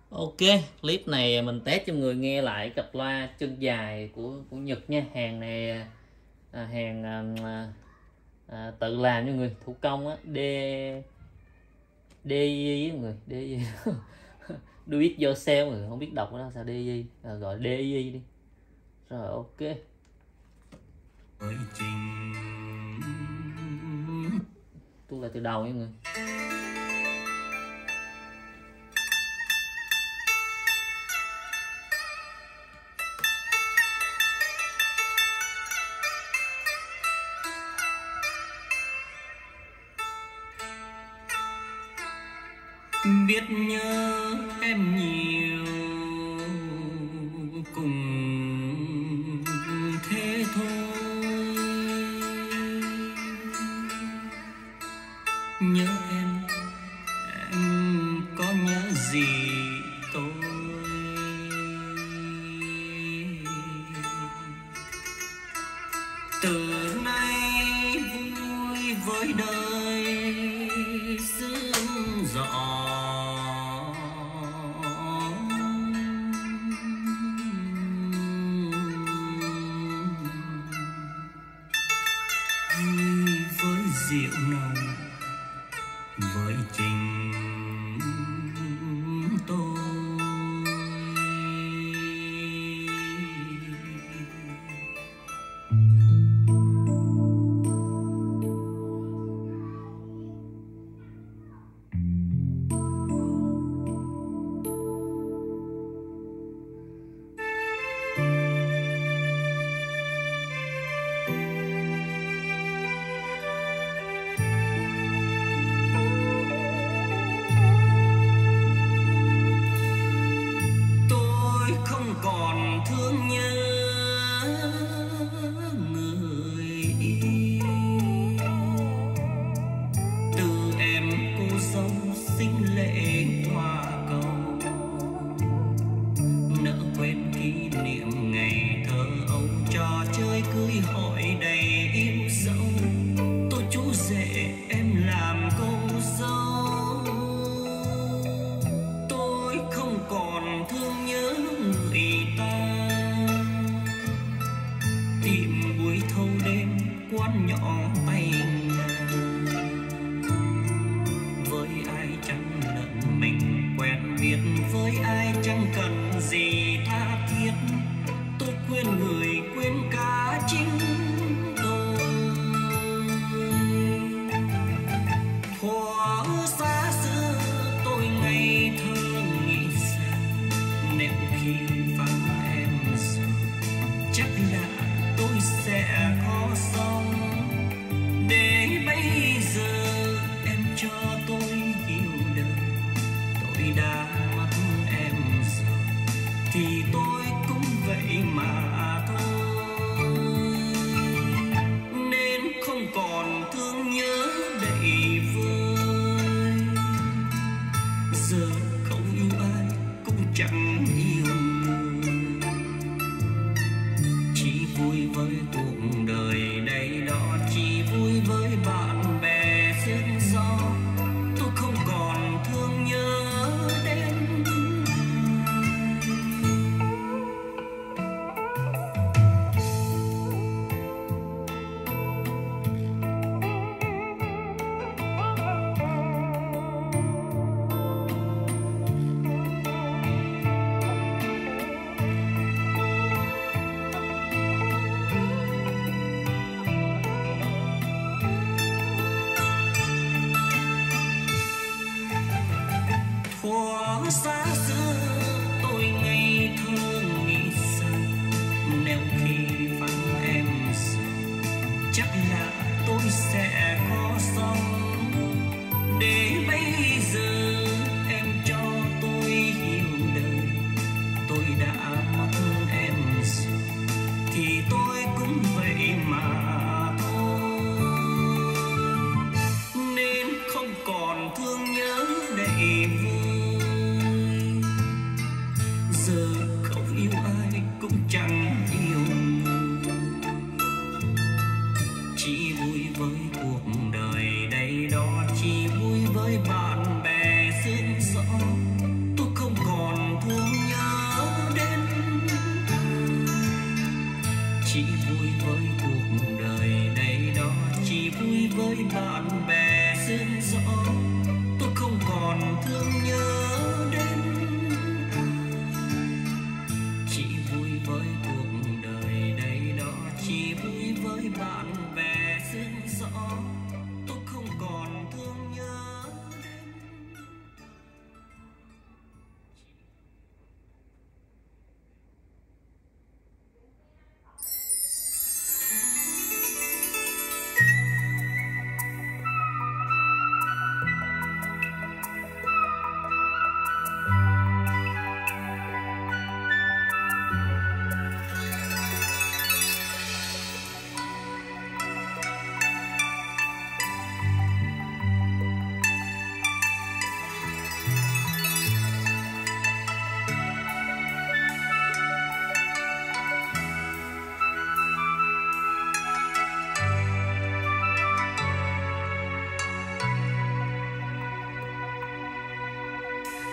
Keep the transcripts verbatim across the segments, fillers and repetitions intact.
Ok, clip này mình test cho người nghe lại cặp loa chân dài của của Nhật nha. Hàng này à, hàng à, à, tự làm cho người thủ công á, D DI á người, DI do it yourself người không biết đọc nó sao DI, à, gọi DI đi. Rồi ok. Tôi lại từ đầu nha người. Biết nhớ em nhiều cùng thế thôi, nhớ em em có nhớ gì tôi. Từ nay vui với đời sương gió, vui với rượu nồng với tình tôi. Không còn thương nhớ người yêu, từ em cô dâu xinh lệ hoa cầu, nỡ quên kỷ niệm ngày thơ ấu, trò chơi cưới hỏi đầy yêu dấu. Tôi chú rể em làm cô dâu, tôi không còn thương nhớ người ta. Tìm buổi thâu đêm quán nhỏ tay nhà, với ai chẳng lẫn mình quen biết, với ai chẳng cần gì tha thiết. Tôi quên người quên cả chính tôi. Thuở xa xưa tôi ngây thơ nghĩ rằng nếu khi vắng em rồi chắc là tôi sẽ khó sống. Để bây giờ em cho tôi hiểu đời, tôi đã mất em rồi thì tôi cũng vậy mà thôi. Nên không còn thương nhớ đầy vơi, giờ không yêu ai cũng chẳng yêu người, chỉ vui với cuộc đời đây đó, chỉ vui với bạn bè sương gió. Tôi không còn thương nhớ đến thuở xa xưa tôi ngây thơ nghĩ rằng nếu khi vắng em rồi chắc là tôi sẽ khó sống. Để bây giờ em cho tôi hiểu đời, tôi đã mất em rồi thì tôi cũng vậy mà thôi. Nên không còn thương nhớ đầy vơi,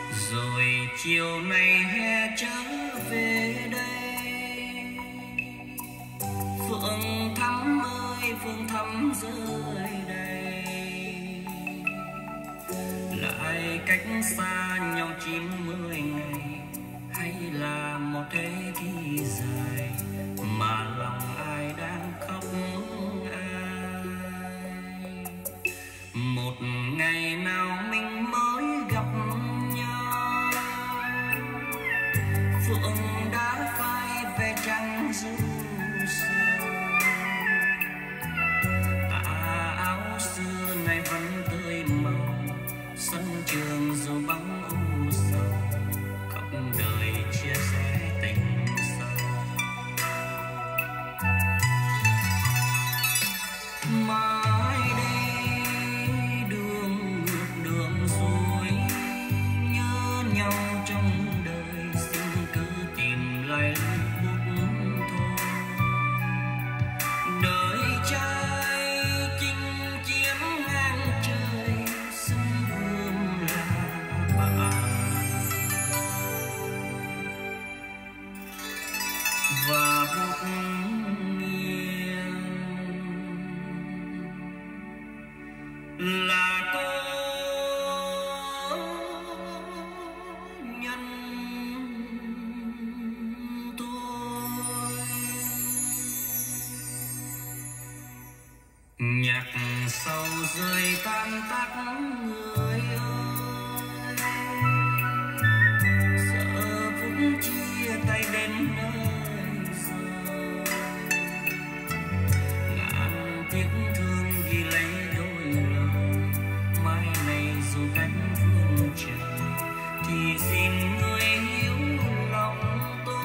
rồi chiều nay hè trở về đây. Phượng thắm ơi phượng thắm rơi đây, lại cách xa nhau chín mươi ngày, hay là một thế kỷ dài mà lòng ai đang khóc ai. Một ngày nào mình mới gặp nhau, phượng đã phai về trăng du sầu. Tà áo xưa nay vẫn tươi màu, sân trường dù bóng u sầu, khóc đời chia sẻ tình sâu. Mai đây đường ngược đường rồi, nhớ nhau trong đời, xin cứ tìm lại bút thôi. Đời trai chinh chiến ngang trời, sân hương là bạn và bút nghiêng là cô nhân tôi. Nhạc sầu rơi tan tác người ơi, giờ phút chia tay đến nơi rồi. Ngàn tiếc thương ghi lấy đôi lời, mai này dù cách phương trời thì xin người hiểu lòng tôi.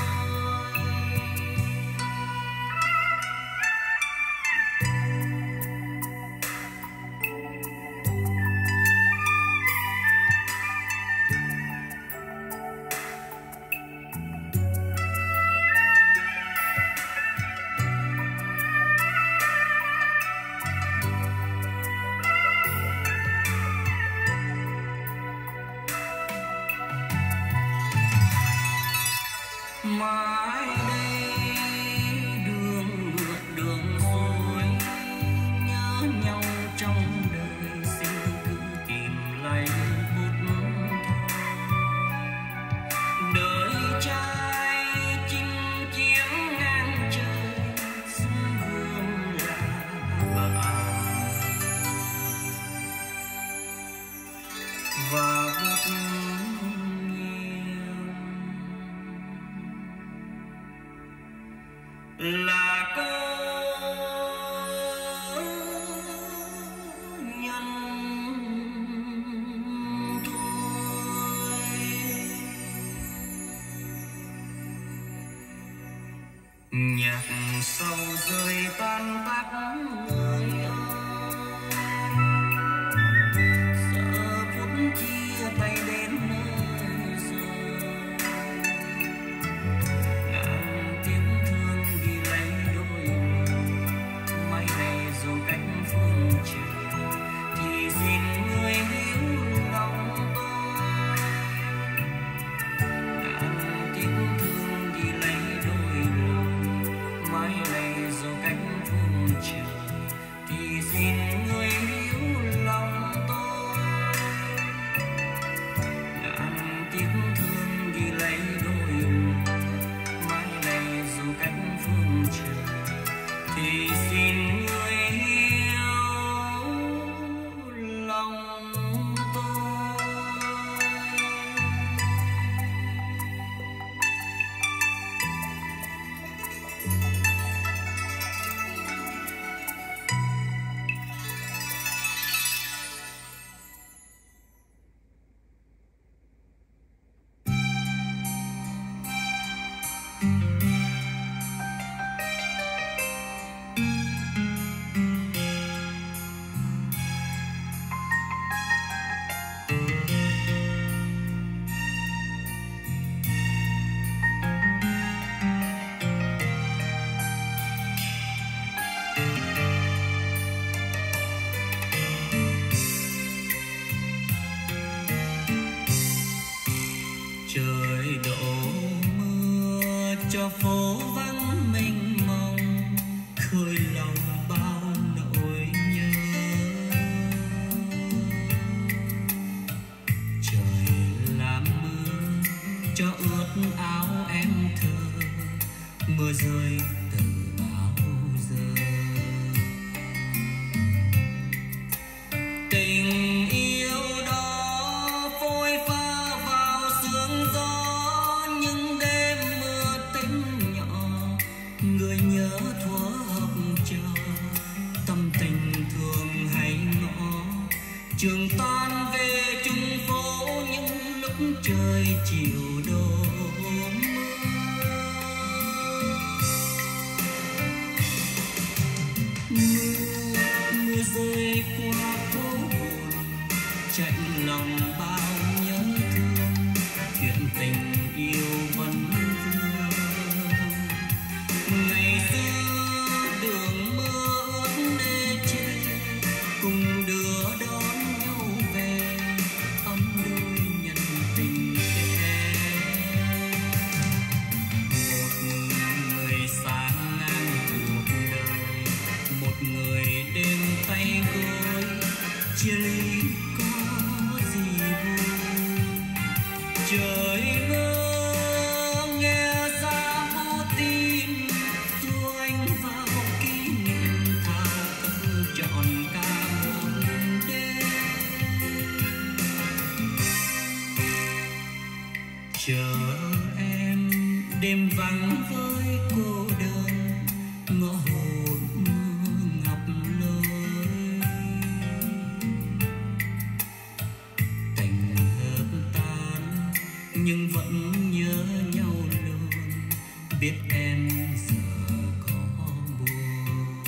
Mai đây đường ngược đường rồi, nhớ nhau trong đời, xin cứ tìm lại bút thôi. Đời trai chinh chiến ngang trời, sân hương là bạn và bút là cô nhân tôi. Nhạc sầu rơi tan tác người ơi, giờ phút chia tay đến nơi rồi. Ngàn tiếng thương ghi lấy đôi lời, mai này dù cách phương trời thì xin người hiểu lòng tôi. Ngàn tiếng thương ghi lấy đôi lời, mai này dù cách phương trời cho phố vắng mênh mông khơi lòng bao nỗi nhớ. Trời làm mưa cho ướt áo em thơ, mưa rơi từ bao giờ. Tình yêu đó phôi pha vào sương gió, những đêm mưa tính nhỏ, người nhớ thuở học trò, tâm tình thường hay ngõ. Trường tan về chung phố những lúc trời chiều đổ mưa. Mưa rơi qua phố buồn, chạnh lòng bao nhớ thương, chuyện tình yêu vẫn vương. Ngày xưa đường mưa ướt đê chê, cùng đưa đón nhau về, ấm đôi nhân tình kẻ. Một người sáng ngang cuộc đời, một người đêm tay gối, chia ly có gì vui. Trời mưa nghe ra vô tim, thu anh vào kỷ niệm thao thức trọn cả một đêm. Chờ em đêm vắng với cô đơn, ngõ hồn mưa ngập lối. Tình hợp tan nhưng vẫn nhớ nhau luôn, biết em giờ có buồn.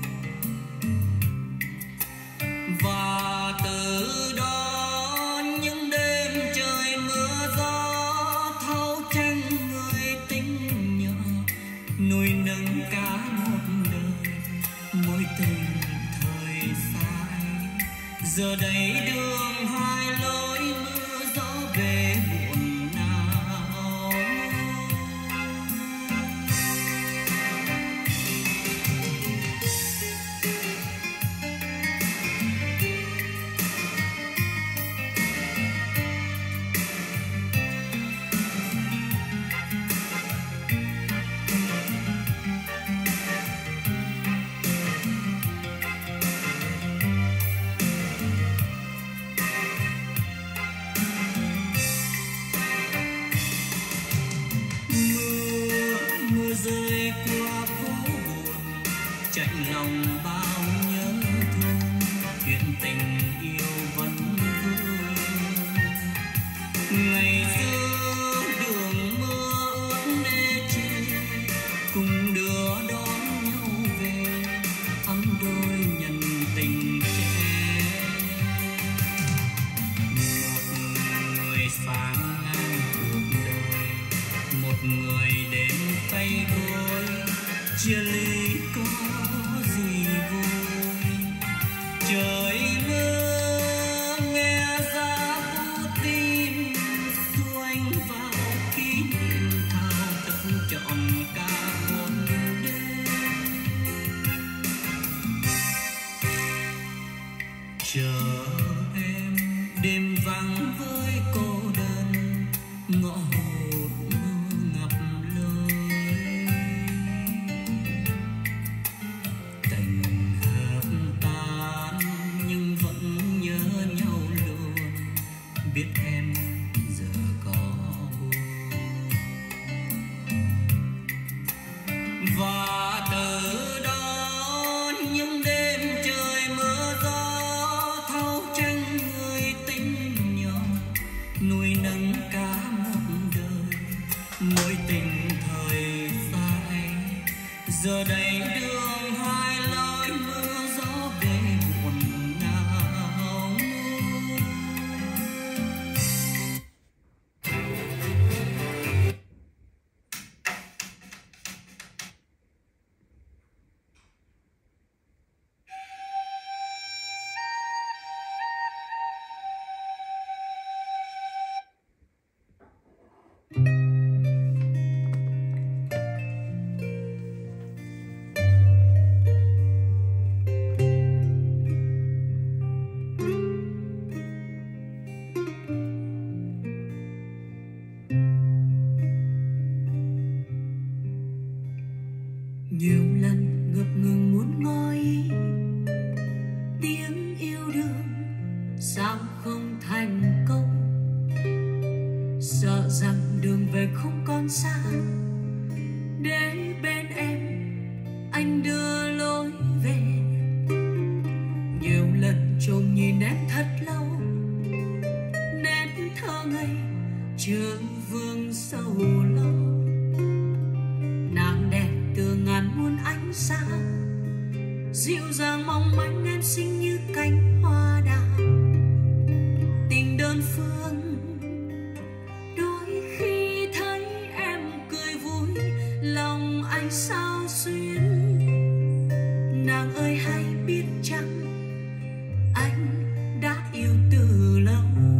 Và từ đó những đêm trời mưa gió, thâu tranh người tính nhỏ, nuôi nấng cả một đời mối tình thời sai. Giờ đây đường hai lối, mưa gió về buồn nào. Mưa mưa rơi qua phố buồn, chạnh lòng bao nhớ thương, chuyện tình yêu vẫn vương. Ngày xưa đường mưa ướt đê chê, cùng đưa đón nhau về, ấm đôi nhân tình trẻ. Một người sáng ngang cuộc đời, một người đến tay gối, chia ly có gì vui. Trời mưa nghe ra vô tim, thu anh vào kỷ niệm thao thức trọn cả một đêm. Chờ em đêm vắng với cô đơn, ngõ hồn mưa ngập lối. Tình hợp tan nhưng vẫn nhớ nhau luôn, biết em giờ có buồn. Và từ đó những đêm trời mưa gió, thâu tranh người tính nhỏ, nuôi nấng cả một sợ rằng đường về không còn xa, để bên em anh đưa lối về. Nhiều lần trộm nhìn em thật lâu, nét thơ ngây chưa vương sầu lo. Nàng đẹp từ ngàn muôn ánh sáng, dịu dàng mong manh em xinh như cánh hoa đào. Tình đơn phương, đôi khi thấy em cười vui, lòng anh sao xuyến. Nàng ơi hãy biết chăng anh đã yêu từ lâu.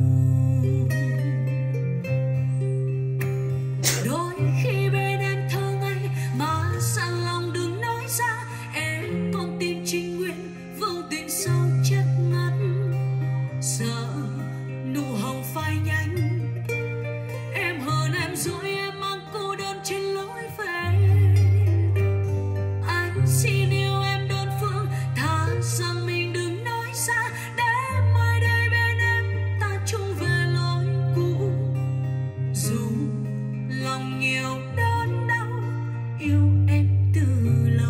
Đôi khi bên em thơ ngây mà sẵn lòng đừng nói ra, em con tim trinh nguyện vô tình sâu chất ngất. Sợ nụ hồng phai nhanh, em hơn em dối em mang cô đơn trên lối về. Anh xin yêu em đơn phương, thà rằng mình đừng nói ra, để mai đây bên em ta chung về lối cũ. Dù lòng nhiều đớn đau, yêu em từ lâu.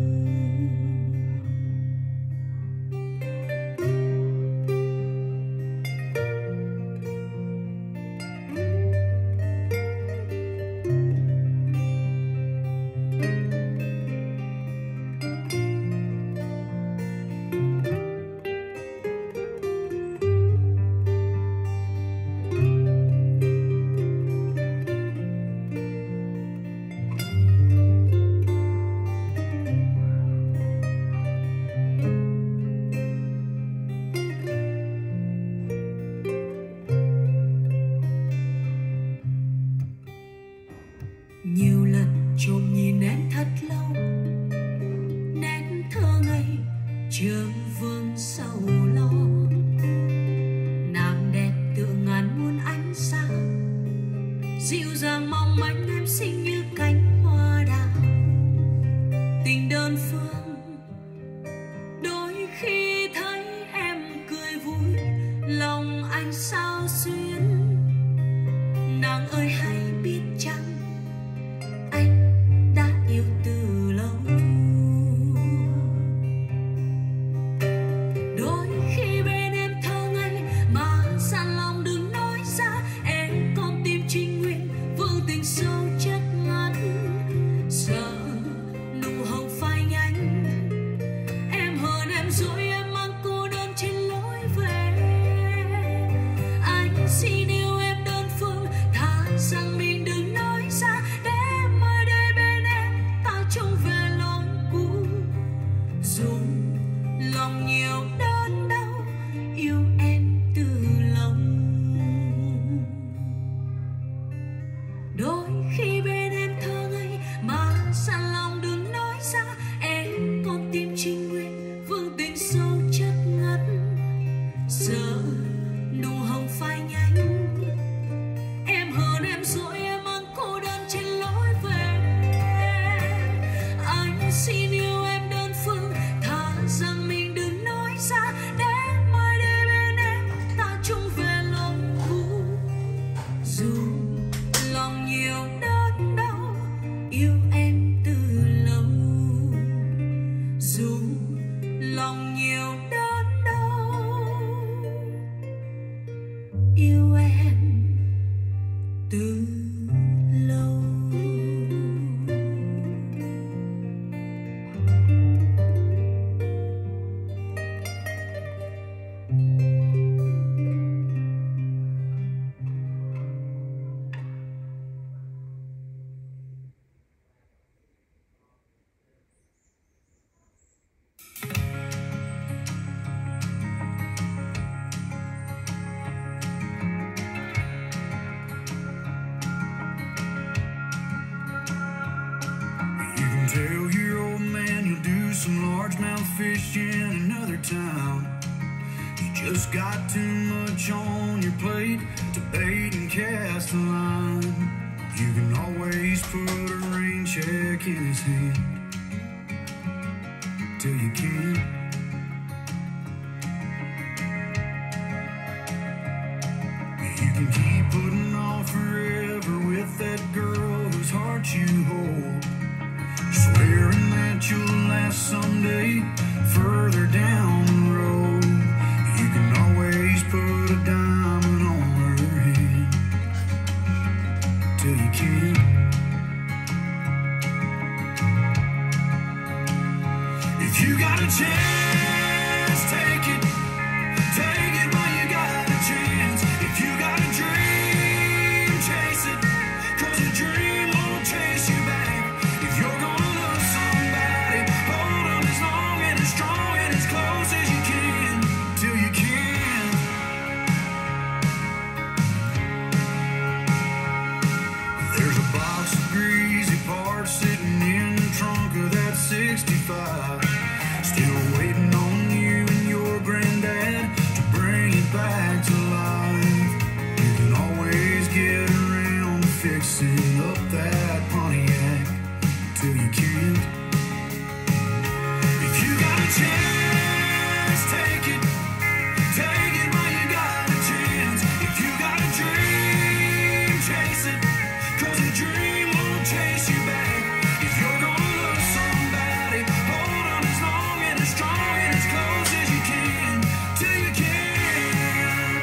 Nhiều lần trộm nhìn em thật lâu, nét thơ ngây chưa vương sầu lo. Nàng đẹp tựa ngàn muôn ánh sáng, dịu dàng mong manh em xinh như cánh hoa đào. Tình đơn phương, đôi khi thấy em cười vui, lòng anh sao xuyến. Nàng ơi hãy biết chăng anh đã yêu từ lâu. Đôi khi bên em thơ ngây mà sẵn lòng đừng nói ra, em con tim trinh nguyện vương tình sâu chất ngất. Sợ nụ hồng phai nhanh, em hơn em dối em mang cô đơn trên lối về. Anh xin yêu em đơn phương, thà rằng mình đừng nói ra, để mai đây bên em ta chung về lối cũ. Dù lòng nhiều đớn đau, yêu em từ lâu. Đôi khi bên em thơ ngây mà sẵn lòng đừng nói ra, em con tim trinh nguyện vương tình sâu chất ngất. Sợ nụ hồng phai nhanh, em hơn em dối em mang cô đơn trên lối về. Anh xin yêu em đơn phương, thà rằng mình đừng nói ra, để mai đây bên em ta chung về lối cũ. Dù lòng nhiều đớn đau, yêu em từ lâu. Dù lòng nhiều đớn đau, yêu em từ lâu. Tell your old man you'll do some largemouth fish in another town. You just got too much on your plate to bait and cast a line. You can always put a rain check in his hand till you can't. You can keep putting off forever. heart you hold, swearing that you'll last someday further down the road. You can always put a diamond on her hand till you can't. If you got a chance, take it. Take it while you got a chance. If you got a dream, chase it, 'cause a dream won't chase you back. If you're gonna love somebody, hold on as long and as strong and as close as you can till you can. There's a box of greasy parts sitting in the trunk of that sixty-five, still waiting on you and your granddad to bring it back to life. You can always get around to fixing up that Pontiac till you can't. If you got a chance, take it. Take it while you got a chance. If you got a dream, chase it, 'cause a dream won't chase you back. If you're gonna love somebody, hold on as long and as strong and as close as you can till you can't.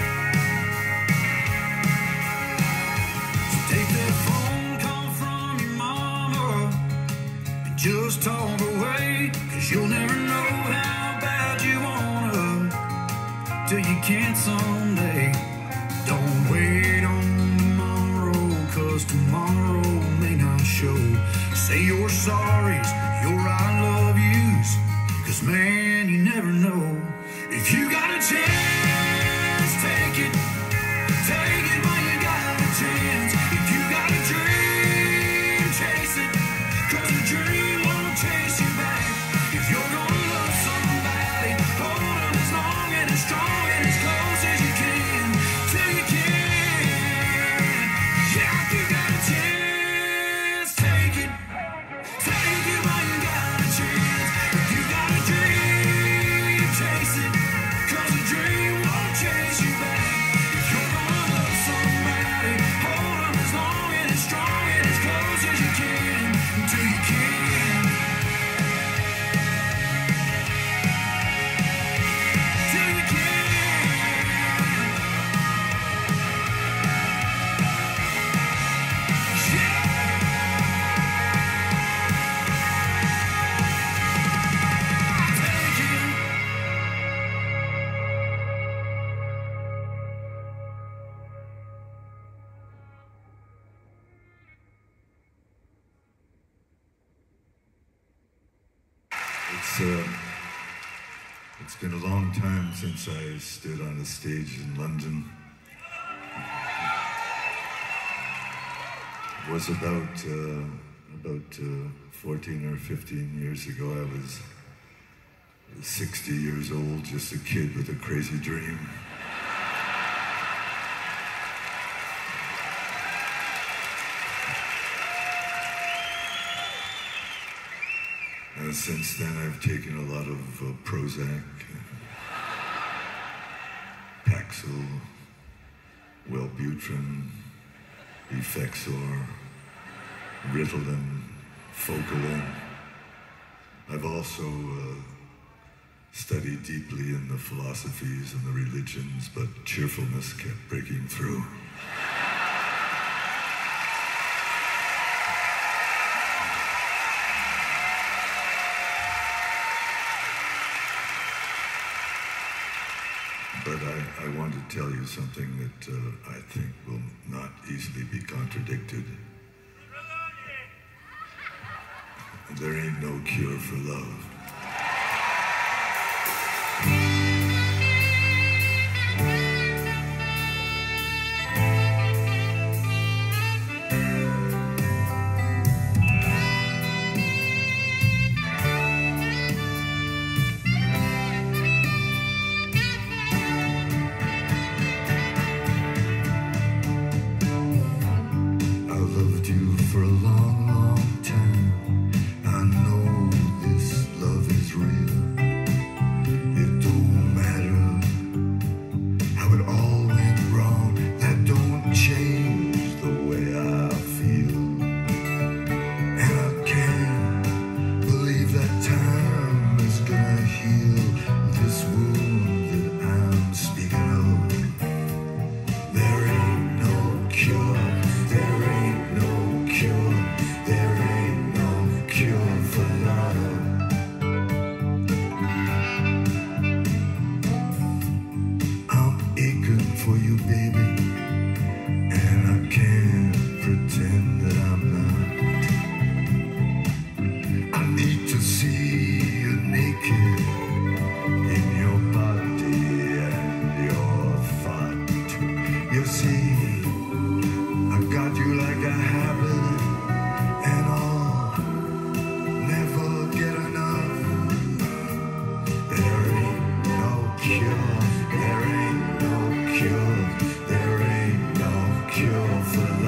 So take that phone call from your mama and just talk away, 'cause you'll never know how bad you wanna till you can't someday. Don't wait on tomorrow, 'cause tomorrow may not show. Say your sorries, your I love yous, 'cause man, you never know. If you got a chance, take it. Take it while you got a chance. If you got a dream, chase it, 'cause a dream won't chase you back. If you're gonna love somebody, hold on as long and as strong and as close as you can till you can. Yeah, if you got a chance, take it. Take it while you got a chance. If you got a dream, chase it, 'cause a dream won't chase you back. If you're gonna love somebody, hold on as long and as strong and as close as you can until you can. Till you can. Yeah. Take it. It's uh, it's been a long time since I stood on a stage in London. It was about uh, about uh, fourteen or fifteen years ago. I was sixty years old, just a kid with a crazy dream. Uh, since then, I've taken a lot of uh, Prozac, Paxil, Wellbutrin, Effexor, Ritalin, Focalin. I've also uh, studied deeply in the philosophies and the religions, but cheerfulness kept breaking through. But I, I want to tell you something that uh, I think will not easily be contradicted. There ain't no cure for love. I loved you for a long, long time. I know this love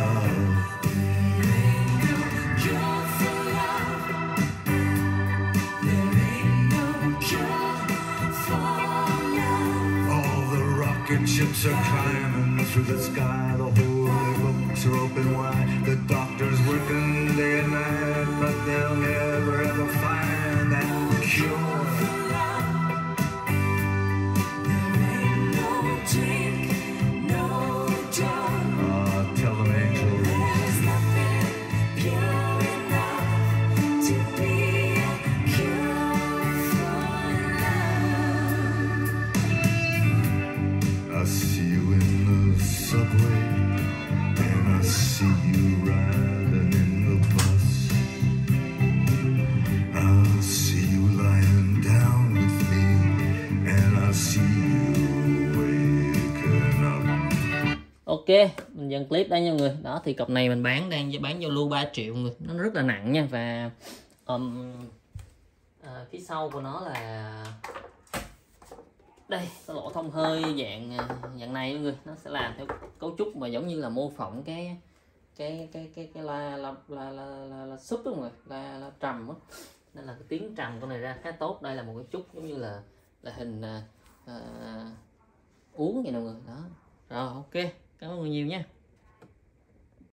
love. Ships are climbing through the sky, the holy books are open wide, the doctor's working day and night, but they'll never ever find that cure. There ain't no drink, no drug. Oh, tell them, angel, there's nothing pure enough to be a cure for love. I see you in the subway, and I see you riding in the bus. I see you lying down with me, and I see you waking up. Ok, mình dừng clip đây nha mọi người. Đó thì cặp này mình bán đang bán giao lưu ba triệu mọi người. Nó rất là nặng nha. Và um, à, phía sau của nó là đây, cái lỗ thông hơi dạng dạng này mọi người. Nó sẽ làm theo cấu trúc mà giống như là mô phỏng cái cái cái cái cái la la la la, la, la súp đó mọi người, la, la trầm đó. Nên là cái tiếng trầm con này ra khá tốt. Đây là một cái chút giống như là là hình uh, uh, uống vậy nè mọi người. Đó. Rồi ok, cảm ơn mọi người nhiều nha.